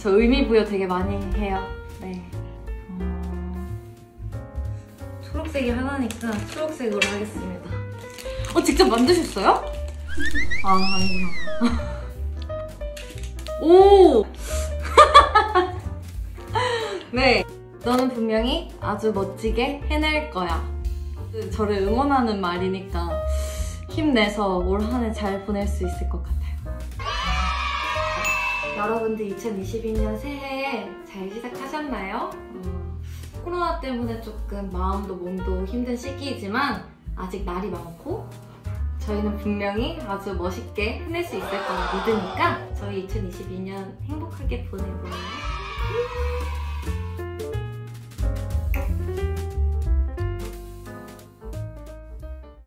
저 의미 부여 되게 많이 해요. 네. 초록색이 하나니까 초록색으로 하겠습니다. 직접 만드셨어요? 아니구나. 오! 네. 너는 분명히 아주 멋지게 해낼 거야. 저를 응원하는 말이니까 힘내서 올 한 해 잘 보낼 수 있을 것 같아요. 여러분들 2022년 새해 잘 시작하셨나요? 코로나 때문에 조금 마음도 몸도 힘든 시기이지만 아직 날이 많고 저희는 분명히 아주 멋있게 해낼 수 있을 거라 믿으니까 저희 2022년 행복하게 보내고요.